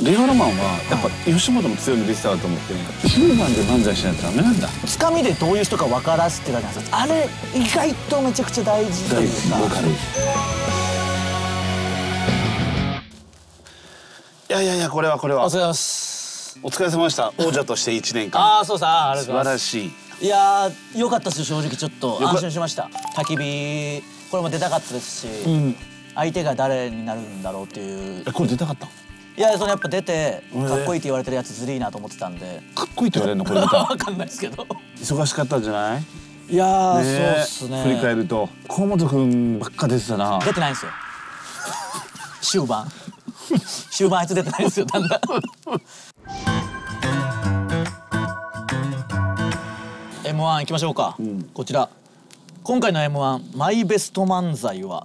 令和ロマンはやっぱ吉本の強み出てたと思って、ヒューマンで漫才しないとダメなんだ。 つかみでどういう人か分からせてたじゃないですか。あれ意外とめちゃくちゃ大事というか。 わかる。いやこれはお疲れ様です。 お疲れ様でした。王者として1年間。 ああそうさ、ありがとうございます。 素晴らしい。 いやー良かったですよ、正直。ちょっと安心しました。焚き火これも出たかったですし、相手が誰になるんだろうっていう。 これ出たかった？ いや、そのやっぱ出てかっこいいって言われてるやつずりーなと思ってたんで。 かっこいいって言われるのこれ見たら。 わかんないですけど。 忙しかったんじゃない？ いやー、そうっすね。 振り返ると河本くんばっか出てたな。 出てないんですよ。終盤あいつ出てないんですよ、だんだん。M1 行きましょうか。こちら今回の M1 マイベスト漫才は。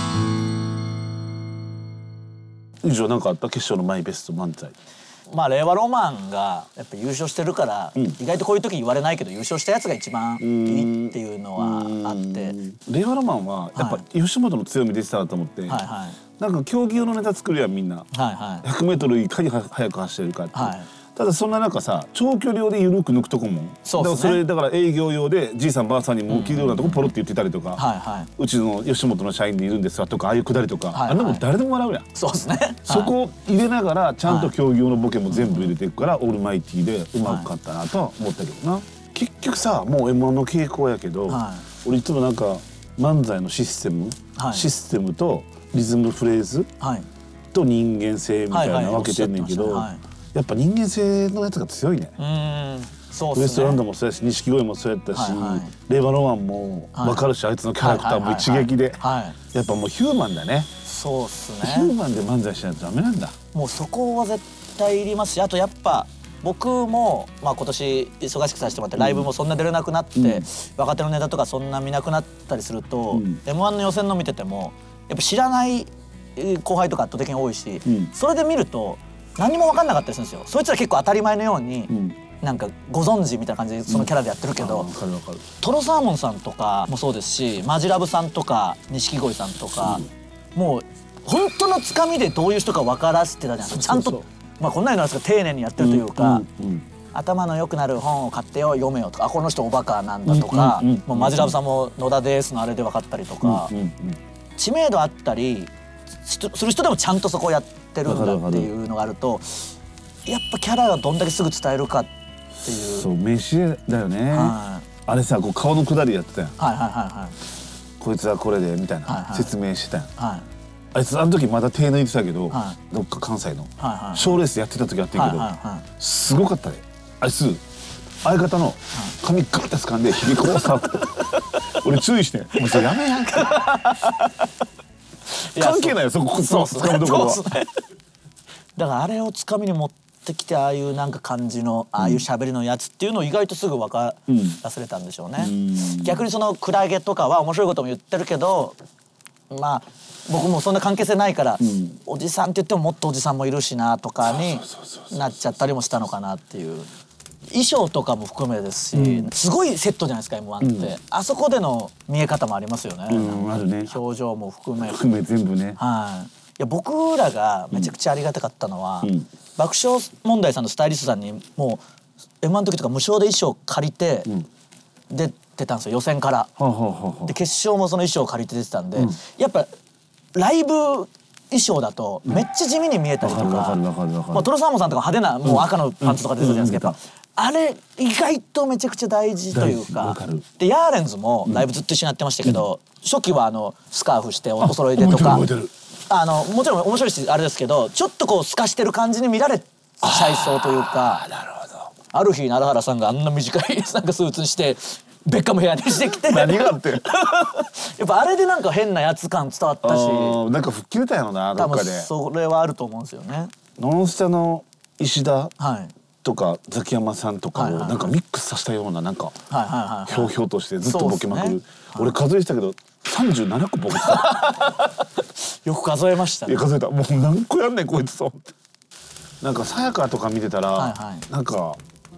以上なんかあった？決勝のマイベスト漫才。 まあ令和ロマンがやっぱ優勝してるから、意外とこういう時言われないけど優勝したやつが一番いいっていうのはあって。 令和ロマンはやっぱ吉本の強み出てたと思って、なんか競技用のネタ作るやんみんな。100m いかに速く走れるかって。ただそんな中さ、長距離用で緩く抜くとこも、だからそれだから営業用でじいさんばあさんにもう切るようなとこポロって言ってたりとか、うちの吉本の社員でいるんですわとか、ああいうくだりとか、あんなもん誰でも笑うやん。 そうですね。 そこを入れながらちゃんと競技用のボケも全部入れていくからオールマイティーでうまくかったなとは思ったけどな。結局さ、もう M1 の傾向やけど、俺いつもなんか漫才のシステムとリズムフレーズと人間性みたいなの分けてんねんけど、やっぱ人間性のやつが強いね。ウエストランドもそうやし、錦鯉もそうやったし、令和ロマンも分かるし、あいつのキャラクターも一撃で、やっぱもうヒューマンだね。 そうっすね。 ヒューマンで漫才しないとダメなんだ。 もうそこは絶対いりますし、あとやっぱ僕もまあ今年忙しくさせてもらってライブもそんな出れなくなって、若手のネタとかそんな見なくなったりすると、M1 の予選の見ててもやっぱ知らない後輩とか圧倒的に多いし、それで見ると何も分かんなかったりするんですよ。そいつら結構当たり前のように、なんかご存知みたいな感じでそのキャラでやってるけど、トロサーモンさんとかもそうですし、マジラブさんとか錦鯉さんとか、もう本当のつかみでどういう人か分からせてたじゃないですか。ちゃんとまあこんなになんですか、丁寧にやってるというか、頭の良くなる本を買ってよ、読めよとか、あこの人おバカなんだとか、もうマジラブさんも野田ですのあれで分かったりとか、知名度あったりする人でもちゃんとそこをやってるんだっていうのがあると、やっぱキャラがどんだけすぐ伝えるかっていう。 そう、名刺だよね。あれさ、こう顔のくだりやってたやん。こいつはこれでみたいな説明してたやん。あいつあの時まだ手抜いてたけど、どっか関西の賞レースやってた時やってるけど、すごかったね。あいつ相方の髪ガッて掴んでひげこうさって俺注意して「もうそれやめやんか」関係ないよ、そこ掴むところは。 だからあれをつかみに持ってきて、ああいうなんか感じのああいう喋りのやつっていうのを意外とすぐ分からせれたんでしょうね。逆にそのクラゲとかは面白いことも言ってるけど、まあ僕もそんな関係性ないから、おじさんって言ってももっとおじさんもいるしなとかになっちゃったりもしたのかなっていう。衣装とかも含めですし、すごいセットじゃないですか M1 って。あそこでの見え方もありますよね。 あるね。 表情も含め全部ね。 いや僕らがめちゃくちゃありがたかったのは、爆笑問題さんのスタイリストさんにもう M1 の時とか無償で衣装借りて出てたんですよ、予選から。で決勝もその衣装借りて出てたんで、やっぱライブ衣装だとめっちゃ地味に見えたりとか、トロサーモンさんとか派手なもう赤のパンツとか出てたじゃないですか。あれ意外とめちゃくちゃ大事というか。でヤーレンズもライブずっと一緒にやってましたけど、初期はスカーフしてお揃いでとか、もちろん面白いしあれですけど、ちょっとこう透かしてる感じに見られちゃいそうというか。ある日奈良原さんがあんな短いなんかスーツにしてベッカムヘアにしてきて、 何があってやっぱあれでなんか変なやつ感伝わったし、 なんか吹っ切れたよな、どっかで。 それはあると思うんですよね。 ノンスタの石田とかザキヤマさんとかをなんかミックスさせたような、なんかひょうひょうとしてずっとボケまくる。俺数えてたけど37個ボケてた。 よく数えましたね。 いや数えた。もう何個やんねんこいつと。なんかさやかとか見てたらなんか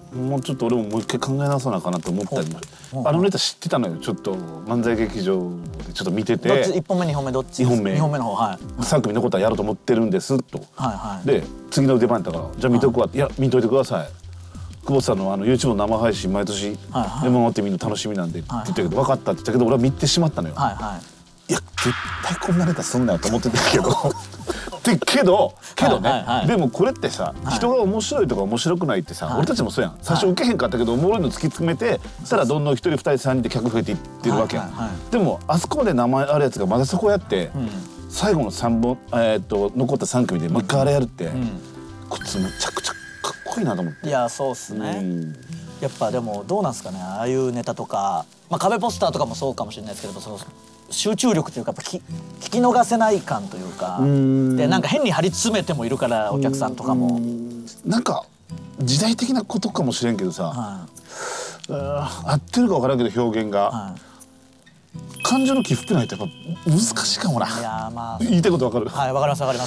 もうちょっと俺ももう一回考え直さなあかなと思ったりも、あのネタ知ってたのよ。ちょっと漫才劇場でちょっと見てて、 1本目2本目どっち？2 本目の方。はい。 3組残ったらやろうと思ってるんですと。で次の出番だからじゃあ見とくわって、いや見といてください、久保田さんのYouTube の生配信毎年 M1 ってみんな楽しみなんでって言ったけど、分かったって言ったけど俺は見てしまったのよ。いや絶対こんなネタすんなよと思ってたけどけどね、でもこれってさ、人が面白いとか面白くないってさ、俺たちもそうやん。最初受けへんかったけどおもろいの突き詰めてしたらどんどん1人2人3人で客増えていってるわけやん。でもあそこまで名前あるやつがまだそこやって、最後の3本残った3組でもう一回あれやるって、こいつめちゃくちゃかっこいいなと思って。 いやそうっすね。やっぱでもどうなんすかね、ああいうネタとか、壁ポスターとかもそうかもしれないですけど、その集中力というかやっぱ聞き逃せない感というかで、なんか変に張り詰めてもいるからお客さんとかもなんか時代的なことかもしれんけどさ、合ってるか分からんけど表現が、感情の起伏ってないとやっぱ難しいかもな。いや言いたいこと分かる。 はい、分かります分かります。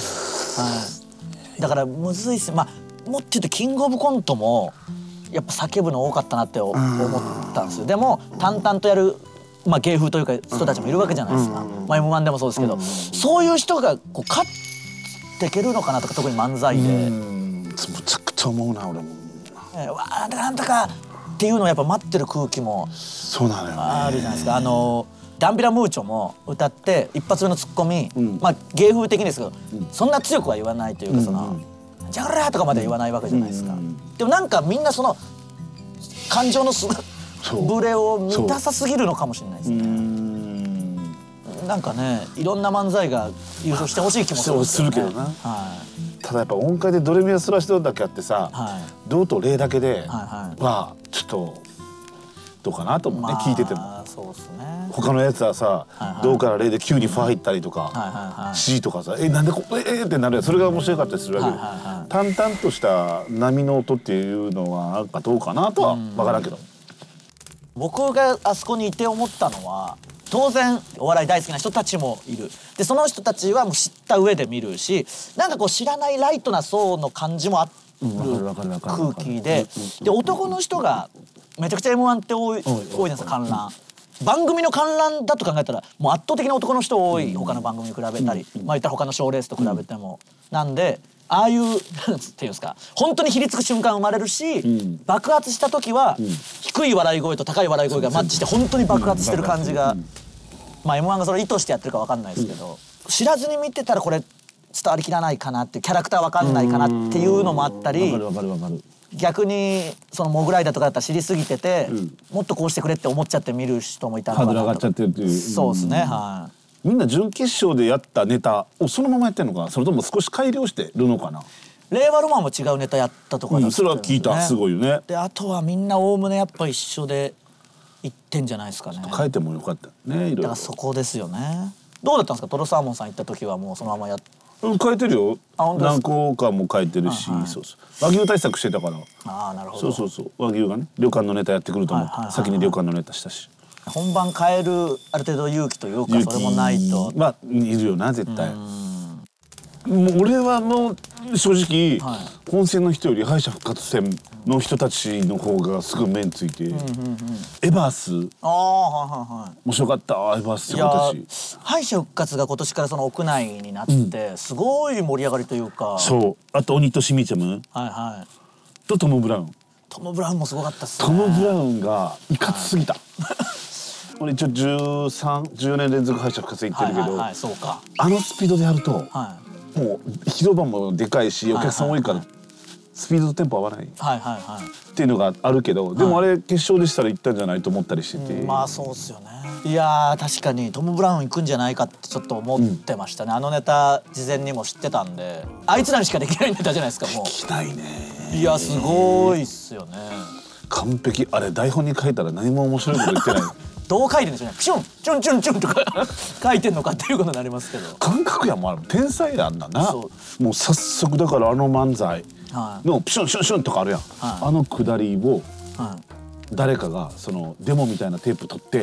だからむずいっす。もっと言うとキングオブコントもやっぱ叫ぶの多かったなって思ったんですよ。でも淡々とやる芸風というか人たちもいるわけじゃないですか。M1 でもそうですけど、そういう人がこう勝っていけるのかなとか、特に漫才でむちゃくちゃ思うな俺も。 わあなんとかっていうのをやっぱ待ってる空気もそうなのよね、 あるじゃないですか。ダンビラムーチョも歌って一発目のツッコミ、芸風的ですけど、そんな強くは言わないというか、その「じゃらー」とかまで言わないわけじゃないですか。でもなんかみんなその感情のブレを満たさすぎるのかもしれないですね。なんかね、いろんな漫才が優勝してほしい気もするけどね。 ただやっぱ音階でドレミアスラシドだけあってさ、ドとレだけではちょっとどうかなと思って聞いてても。他のやつはさ、ドからレで急にファ入ったりとか C とかさ、なんでってなるやつ、それが面白かったりするわけで、淡々とした波の音っていうのはなんかどうかなとは分からんけど。 僕があそこにいて思ったのは、当然お笑い大好きな人たちもいる。でその人たちはもう知った上で見るし、なんかこう知らないライトな層の感じもある空気で、男の人がめちゃくちゃ M1 って多いじゃないですか。観覧番組の観覧だと考えたらもう圧倒的に男の人多い、他の番組に比べたり、言ったら他の賞レースと比べても。なんでああいうなんていうんですか、本当にひりつく瞬間生まれるし、爆発した時は低い笑い声と高い笑い声がマッチして本当に爆発してる感じが、M1 がそれを意図してやってるか分かんないですけど、知らずに見てたらこれ伝わりきらないかなっていう、キャラクター分かんないかなっていうのもあったり、逆にそのモグライダーとかだったら知りすぎてて、もっとこうしてくれって思っちゃって見る人もいたのかなと。 ハードル上がっちゃってるっていう。 そうですね。はい。 みんな準決勝でやったネタをそのままやってるのか、それとも少し改良してるのかな。 令和ロマンも違うネタやったとかだったんですよね。 それは聞いた。すごいよね。 であとはみんなおおむねやっぱ一緒でいってんじゃないですかね。 変えてもよかったね。いろいろ。 だからそこですよね。どうだったんですか、トロサーモンさん行った時はもうそのままやっ。 変えてるよ。何個かも変えてるし、そうそう。和牛対策してたから。 ああなるほど。 そう和牛がね、旅館のネタやってくると思って先に旅館のネタしたし。 本番変えるある程度勇気というか、それもないと。 いるよな絶対。もう俺はもう正直、本戦の人より敗者復活戦の人たちの方がすぐ目について、エバース面白かった。エバースって子たち、 敗者復活が今年からその屋内になってすごい盛り上がりというか。 そう、あと鬼とシミちゃむとトム・ブラウン。 トム・ブラウンもすごかったっすね。 トム・ブラウンがいかつすぎた。俺一応10年連続敗者復活行ってるけど、あのスピードでやるともう広場もでかいしお客さん多いからスピードとテンポ合わないっていうのがあるけど、でもあれ決勝でしたら行ったんじゃないと思ったりしてて。 そうっすよね。いや確かにトム・ブラウン行くんじゃないかってちょっと思ってましたね。あのネタ事前にも知ってたんで、あいつらにしかできないネタじゃないですか。もうできないね。 いやすごいっすよね。 完璧。あれ台本に書いたら何も面白いこと言ってない。 どう書いてんでしょうね。ピシュンチュンチュンチュンとか書いてんのかっていうことになりますけど。 感覚やもある。天才なんだな。もう早速だからあの漫才のピシュンシュンシュンとかあるやん。あのくだりを誰かがそのデモみたいなテープ取って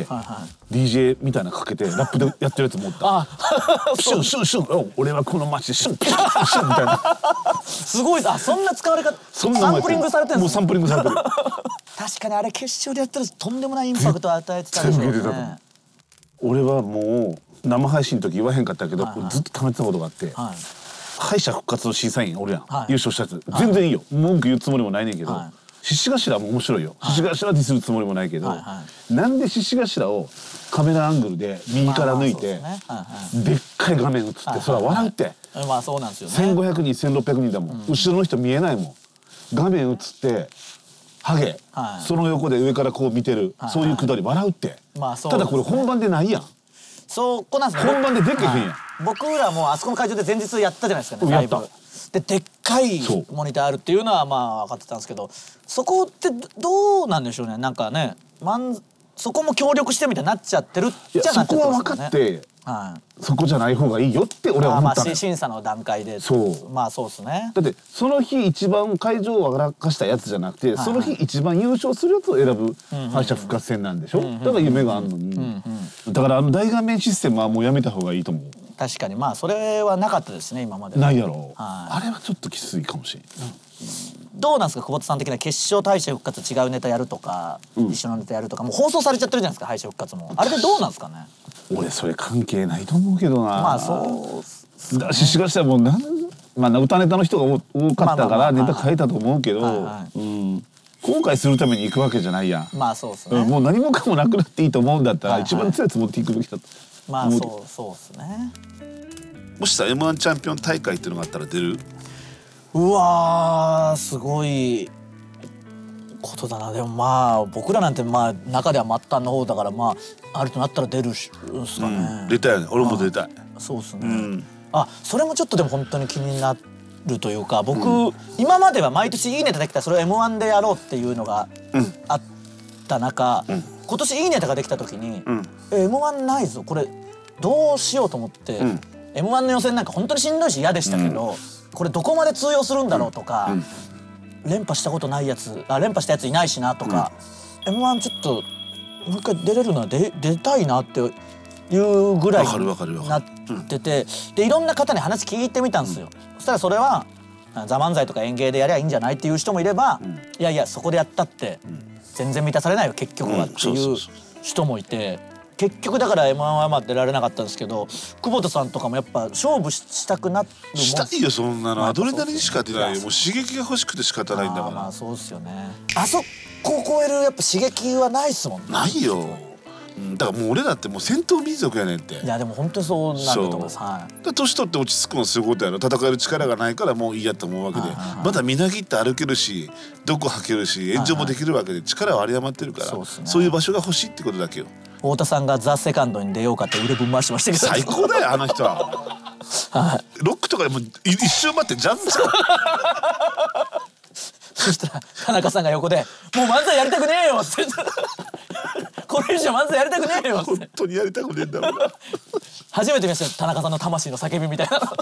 DJ みたいなのかけてラップでやってるやつもおった。シュンシュンシュン、俺はこの街シュンピシュンシュンみたいな。 すごい。そんな使われ方、サンプリングされてるんですか。 もうサンプリングされてる。 確かにあれ決勝でやったらとんでもないインパクトを与えてたでしょうね。 俺はもう生配信の時言わへんかったけど、ずっと溜めてたことがあって、敗者復活の審査員おるやん、優勝したやつ全然いいよ、文句言うつもりもないねんけど、獅子頭も面白いよ、獅子頭ディスるつもりもないけど、なんで獅子頭をカメラアングルで右から抜いてでっかい画面映ってそれは笑うって。 まあそうなんですよね。 1500人1600人だもん、後ろの人見えないもん、画面映ってハゲ、その横で上からこう見てる、そういうくだり笑うって。ただこれ本番でないやん。 そこなんですね。 本番ででっかいへんやん。 僕らもあそこの会場で前日やったじゃないですかね、ライブで。でっかいモニターあるっていうのはまあ分かってたんですけど、そこってどうなんでしょうね。なんかね、そこも協力してみたいになっちゃってるじゃなくて、 そこは分かって、そこじゃない方がいいよって俺は思ったのよ。 審査の段階で。まあそうですね。 だってその日一番会場を笑かしたやつじゃなくて、その日一番優勝するやつを選ぶ敗者復活戦なんでしょ。だから夢があるのに、だから大画面システムはもうやめた方がいいと思う。 確かにまあそれはなかったですね、今まで。 ないやろ。あれはちょっときついかもしれない。 どうなんですか、久保田さん的な決勝敗者復活違うネタやるとか、一緒のネタやるとか、もう放送されちゃってるじゃないですか、敗者復活も。あれでどうなんですかね。 俺それ関係ないと思うけどな。 まあそうだし、がしたらもう歌ネタの人が多かったからネタ書いたと思うけど、後悔するために行くわけじゃないやん。 まあそうですね。 もう何もかもなくなっていいと思うんだったら一番強いやつ持っていくべきだと。 まあそうですね。 もしさ M1 チャンピオン大会っていうのがあったら出る？ うわー、すごいことだな。でもまあ僕らなんてまあ中では末端の方だから、まああるとなったら出るんすかね。 出たいよね。俺も出たい。 そうですね。それもちょっとでも本当に気になるというか、僕今までは毎年いいネタできたらそれを M1 でやろうっていうのがあった中、今年いいネタができた時に M1 ないぞ、これどうしようと思って、M1 の予選なんか本当にしんどいし嫌でしたけど、これどこまで通用するんだろうとか、連覇したことないやつ、連覇したやついないしなとか、M1 ちょっともう一回出れるのは出たいなっていうぐらいになってて、でいろんな方に話聞いてみたんですよ。そしたらそれは「ザ漫才とか演芸でやりゃいいんじゃないっていう人もいれば、いやいやそこでやったって全然満たされないよ結局はっていう人もいて、結局だから M1 はまあ出られなかったんですけど、久保田さんとかもやっぱ勝負したくなるもん。 したいよそんなの。アドレナリンしか出ないよ。もう刺激が欲しくて仕方ないんだから。 まあそうですよね。あそこを超えるやっぱ刺激はないっすもんね。 ないよ。だからもう俺だってもう戦闘民族やねんって。 いやでも本当にそうなんだと思います。 年取って落ち着くのすごいことやろ。戦える力がないからもういいやと思うわけで、まだみなぎって歩けるし毒吐けるし炎上もできるわけで、力は有り余ってるから、そういう場所が欲しいってことだけよ。 太田さんがザ・セカンドに出ようかって腕ぶん回してましたけど、 最高だよあの人は。ロックとかでも一周待ってジャンプしたそしたら田中さんが横で「もう漫才やりたくねえよ」ってこれ以上漫才やりたくねえよって。 本当にやりたくねえんだろうな。 初めて見ましたよ、田中さんの魂の叫びみたいな。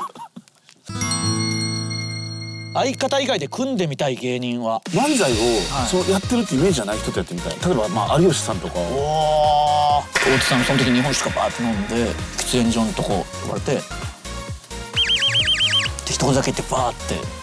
相方以外で組んでみたい芸人は？ 漫才をそうやってるってイメージじゃない人とやってみたい。例えばまあ有吉さんとか。 大津さんその時日本酒かバーって飲んで喫煙所のとこ呼ばれて一言だけ言ってバーって